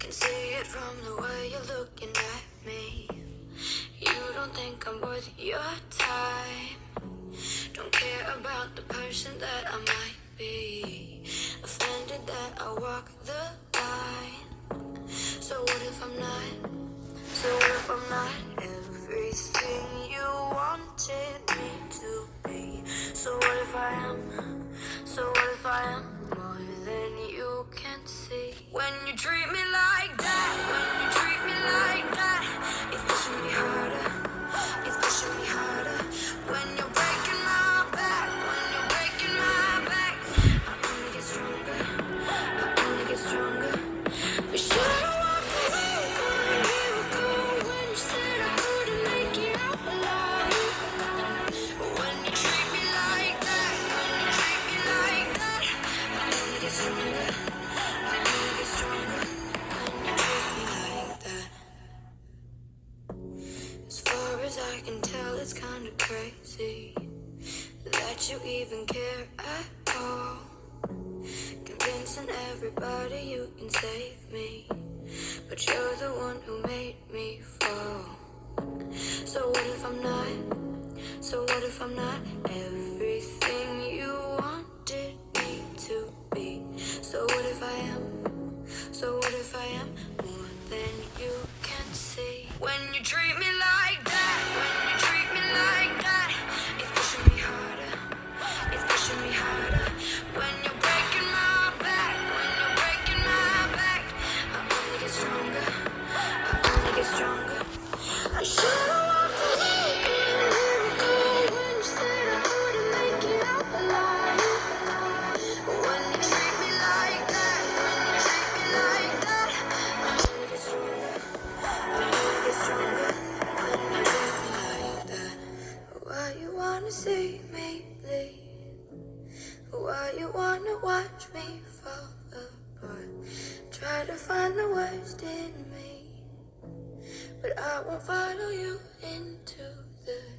Can see it from the way you're looking at me. You don't think I'm worth your time. Don't care about the person that I might be. Offended that I walk the line. So what if I'm not? So what if I'm not everything you wanted me to be? So what if I am? So what if I am more than you can see? When you treat me like that, when you treat me like that, it's pushing me harder, it's pushing me harder. When you're breaking my back, when you're breaking my back, I only get stronger, I only get stronger. We should've walked away a year ago when you said I couldn't make it out alive. When you treat me like that, when you treat me like that, I only get stronger, I only get stronger. When you treat me like that. As far as I can tell, it's kinda crazy that you even care at all. Convincing everybody you can save me, but you're the one who made me fall. So what if I'm not? So what if I'm not everything you wanted me to be? So what if I am? So what if I am more than you can see? When you treat me like that, when you treat me like that, it's pushing me harder, it's pushing me harder. When you're breaking my back, when you're breaking my back, I only get stronger, I only get stronger. I should've walked away a year ago when you said I couldn't make it out alive. When you treat me like that, when you treat me like that, I only get stronger, I only get stronger. When you treat me like that, why you wanna see me bleed? Why you wanna watch me fall apart? Try to find the worst in me, but I won't follow you into the